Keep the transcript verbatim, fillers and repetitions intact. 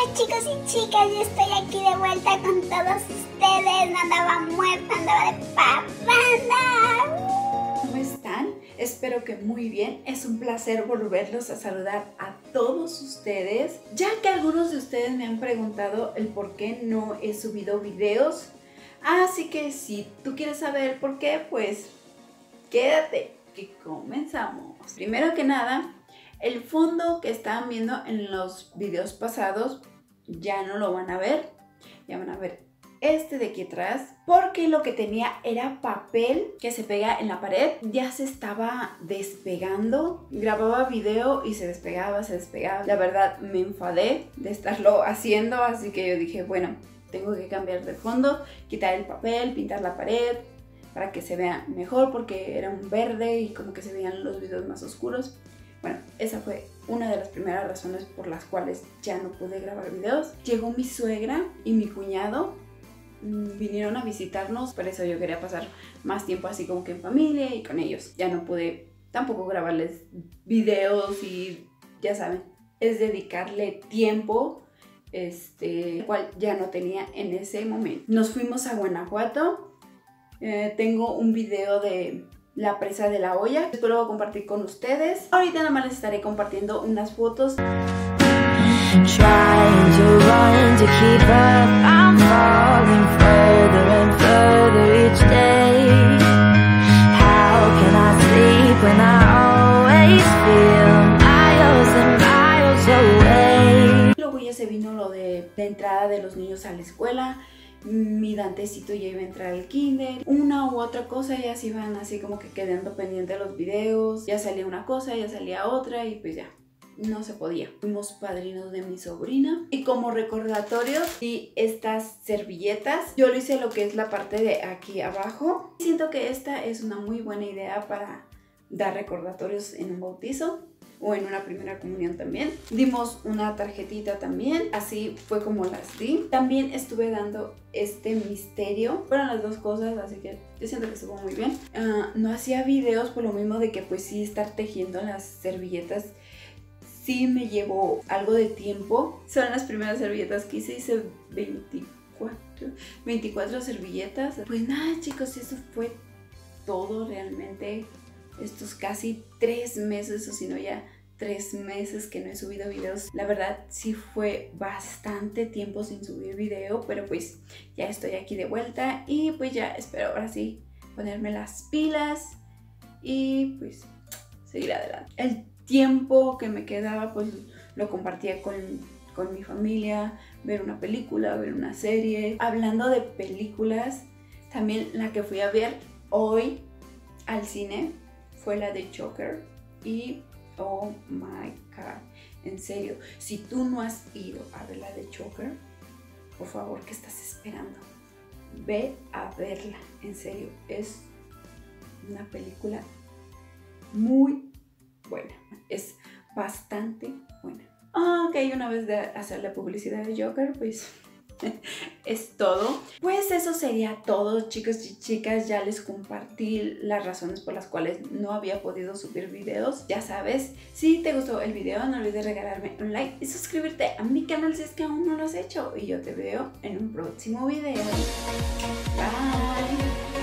Hola chicos y chicas, yo estoy aquí de vuelta con todos ustedes. No andaba muerta, andaba de parranda. ¿Cómo están? Espero que muy bien. Es un placer volverlos a saludar a todos ustedes, ya que algunos de ustedes me han preguntado el por qué no he subido videos. Así que si tú quieres saber por qué, pues quédate, que comenzamos. Primero que nada, el fondo que estaban viendo en los videos pasados ya no lo van a ver. Ya van a ver este de aquí atrás, porque lo que tenía era papel que se pega en la pared. Ya se estaba despegando. Grababa video y se despegaba, se despegaba. La verdad me enfadé de estarlo haciendo, así que yo dije, bueno, tengo que cambiar de fondo, quitar el papel, pintar la pared para que se vea mejor, porque era un verde y como que se veían los videos más oscuros. Bueno, esa fue una de las primeras razones por las cuales ya no pude grabar videos. Llegó mi suegra y mi cuñado, mmm, vinieron a visitarnos, por eso yo quería pasar más tiempo así como que en familia y con ellos. Ya no pude tampoco grabarles videos y ya saben, es dedicarle tiempo, este, el cual ya no tenía en ese momento. Nos fuimos a Guanajuato, eh, tengo un video de la presa de la olla, espero compartir con ustedes. Ahorita nada más les estaré compartiendo unas fotos. Luego ya se vino lo de la entrada de los niños a la escuela. Mi Dantecito ya iba a entrar al kinder, una u otra cosa, ya se iban así como que quedando pendientes de los videos, ya salía una cosa, ya salía otra y pues ya, no se podía. Fuimos padrinos de mi sobrina y como recordatorio y estas servilletas, yo lo hice lo que es la parte de aquí abajo. Siento que esta es una muy buena idea para dar recordatorios en un bautizo o en una primera comunión también. Dimos una tarjetita también, así fue como las di. También estuve dando este misterio, fueron las dos cosas, así que yo siento que estuvo muy bien. Uh, no hacía videos por lo mismo de que pues sí, estar tejiendo las servilletas sí me llevó algo de tiempo. Son las primeras servilletas que hice, hice veinticuatro, veinticuatro servilletas. Pues nada chicos, eso fue todo realmente. Estos casi tres meses, o si no ya tres meses que no he subido videos. La verdad sí fue bastante tiempo sin subir video, pero pues ya estoy aquí de vuelta y pues ya espero ahora sí ponerme las pilas y pues seguir adelante. El tiempo que me quedaba pues lo compartía con, con mi familia, ver una película, ver una serie. Hablando de películas, también la que fui a ver hoy al cine fue la de Joker y oh my god, en serio, si tú no has ido a ver la de Joker, por favor, ¿qué estás esperando? Ve a verla, en serio, es una película muy buena, es bastante buena. Ok, una vez de hacer la publicidad de Joker, pues es todo. Pues eso sería todo, chicos y chicas. Ya les compartí las razones por las cuales no había podido subir videos. Ya sabes, si te gustó el video, no olvides regalarme un like y suscribirte a mi canal si es que aún no lo has hecho. Y yo te veo en un próximo video. Bye.